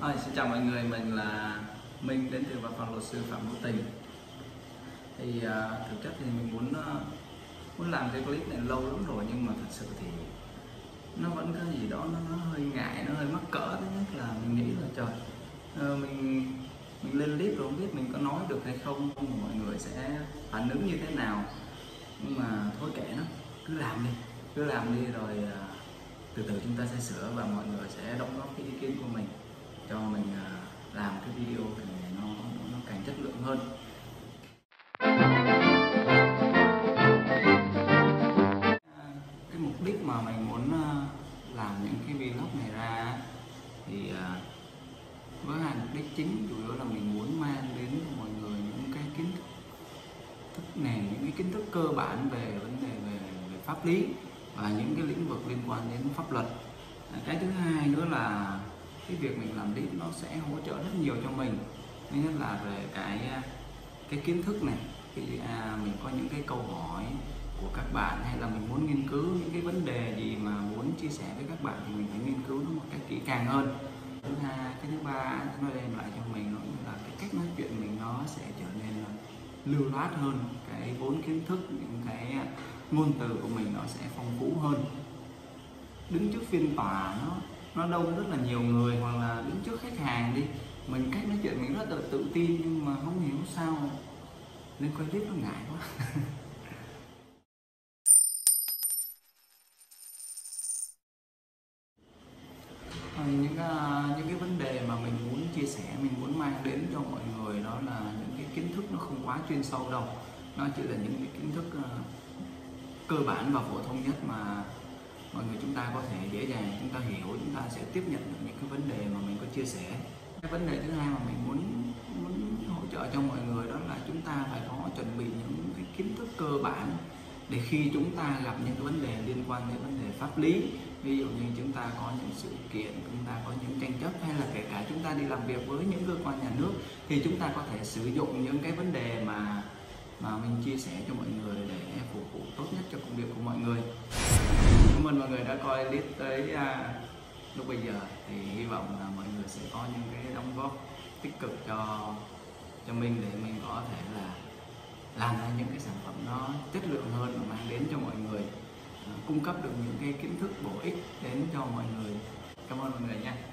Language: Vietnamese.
Xin chào mọi người, mình là Minh đến từ văn phòng luật sư Phạm Hữu Tình. Thì thực chất thì mình muốn làm cái clip này lâu lắm rồi, nhưng mà thật sự thì nó vẫn có gì đó nó hơi ngại, nó hơi mắc cỡ. Thứ nhất là mình nghĩ là trời, mình lên clip rồi không biết mình có nói được hay không, mọi người sẽ phản ứng như thế nào. Nhưng mà thôi kệ nó, cứ làm đi rồi từ từ chúng ta sẽ sửa và mọi người sẽ đóng góp cái ý kiến của mình cho mình làm cái video này nó càng chất lượng hơn. Cái mục đích mà mình muốn làm những cái vlog này ra thì với hai mục đích chính, chủ yếu là mình muốn mang đến cho mọi người những cái kiến thức nền, những cái kiến thức cơ bản về vấn đề về pháp lý và những cái lĩnh vực liên quan đến pháp luật. Cái thứ hai nữa là cái việc mình làm clip nó sẽ hỗ trợ rất nhiều cho mình. Thứ nhất là về cái kiến thức này, khi mình có những cái câu hỏi của các bạn hay là mình muốn nghiên cứu những cái vấn đề gì mà muốn chia sẻ với các bạn thì mình phải nghiên cứu nó một cách kỹ càng hơn. Thứ hai, cái thứ ba nó đem lại cho mình là cái cách nói chuyện mình nó sẽ trở nên lưu loát hơn, cái vốn kiến thức, những cái ngôn từ của mình nó sẽ phong phú hơn. Đứng trước phiên tòa nó đông rất là nhiều người, hoặc là đứng trước khách hàng đi, mình cách nói chuyện mình rất là tự tin, nhưng mà không hiểu sao lên quay clip nó ngại quá. Những cái vấn đề mà mình muốn chia sẻ, mình muốn mang đến cho mọi người đó là những cái kiến thức nó không quá chuyên sâu đâu, nó chỉ là những cái kiến thức cơ bản và phổ thông nhất mà mọi người chúng ta có thể dễ dàng chúng ta hiểu, chúng ta sẽ tiếp nhận được những cái vấn đề mà mình có chia sẻ. Cái vấn đề thứ hai mà mình muốn hỗ trợ cho mọi người đó là chúng ta phải có chuẩn bị những cái kiến thức cơ bản để khi chúng ta gặp những cái vấn đề liên quan đến vấn đề pháp lý, ví dụ như chúng ta có những sự kiện, chúng ta có những tranh chấp, hay là kể cả chúng ta đi làm việc với những cơ quan nhà nước, thì chúng ta có thể sử dụng những cái vấn đề mà mình chia sẻ cho mọi người để phục vụ tốt nhất cho công việc của mọi người. Cảm ơn mọi người đã coi clip tới lúc bây giờ, thì hy vọng là mọi người sẽ có những cái đóng góp tích cực cho mình để mình có thể là làm ra những cái sản phẩm nó chất lượng hơn và mang đến cho mọi người, cung cấp được những cái kiến thức bổ ích đến cho mọi người. Cảm ơn mọi người nha.